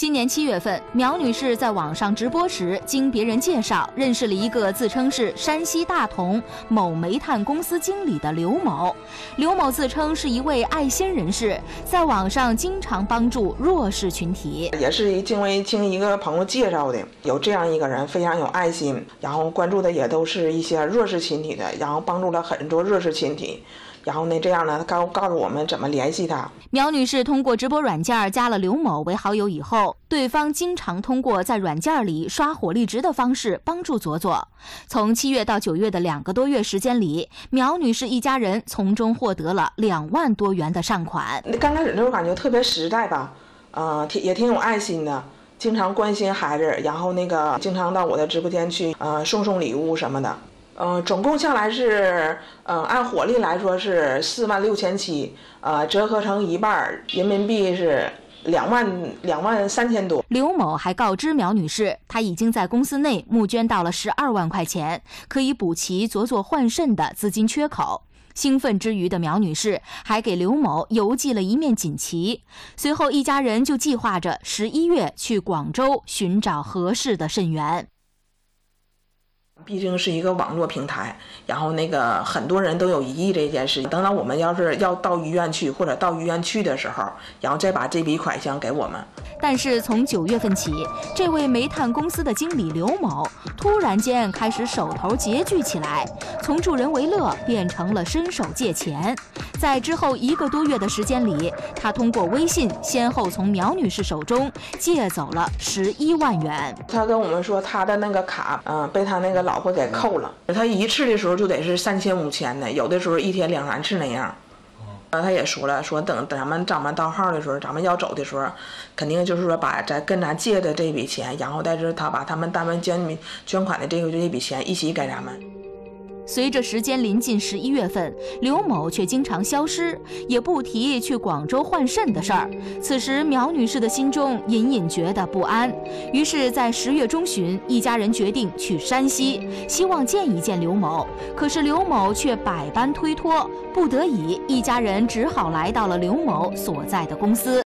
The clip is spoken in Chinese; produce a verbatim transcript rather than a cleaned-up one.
今年七月份，苗女士在网上直播时，经别人介绍，认识了一个自称是山西大同某煤炭公司经理的刘某。刘某自称是一位爱心人士，在网上经常帮助弱势群体。 也是因为经一个朋友介绍的，有这样一个人非常有爱心，然后关注的也都是一些弱势群体的，然后帮助了很多弱势群体。然后呢，这样呢，告告诉我们怎么联系他。 苗女士通过直播软件加了刘某为好友以后，对方经常通过在软件里刷火力值的方式帮助左左。从七月到九月的两个多月时间里，苗女士一家人从中获得了两万多元的善款。 刚开始的时候感觉特别实在吧，呃，挺也挺有爱心的，经常关心孩子，然后那个经常到我的直播间去，呃，送送礼物什么的。呃，总共下来是，呃，按火力来说是四万六千七，呃，折合成一半，人民币是两万两万三千多。 刘某还告知苗女士，他已经在公司内募捐到了十二万块钱，可以补齐左左换肾的资金缺口。兴奋之余的苗女士还给刘某邮寄了一面锦旗。随后，一家人就计划着十一月去广州寻找合适的肾源。 毕竟是一个网络平台，然后那个很多人都有疑义这件事情。等到我们要是要到医院去或者到医院去的时候，然后再把这笔款项给我们。 但是从九月份起，这位煤炭公司的经理刘某突然间开始手头拮据起来，从助人为乐变成了伸手借钱。在之后一个多月的时间里，他通过微信先后从苗女士手中借走了十一万元。 他跟我们说他的那个卡，嗯、呃，被他那个老婆给扣了。他一次的时候就得是三千五千的，有的时候一天两三次那样。呃，他也说了，说等等咱们咱们到号的时候，咱们要走的时候，肯定就是说把咱跟咱借的这笔钱，然后但是他把他们单位捐捐款的这个这笔钱一起给咱们。 随着时间临近十一月份，刘某却经常消失，也不提去广州换肾的事儿。此时，苗女士的心中隐隐觉得不安，于是，在十月中旬，一家人决定去山西，希望见一见刘某。可是刘某却百般推脱，不得已，一家人只好来到了刘某所在的公司。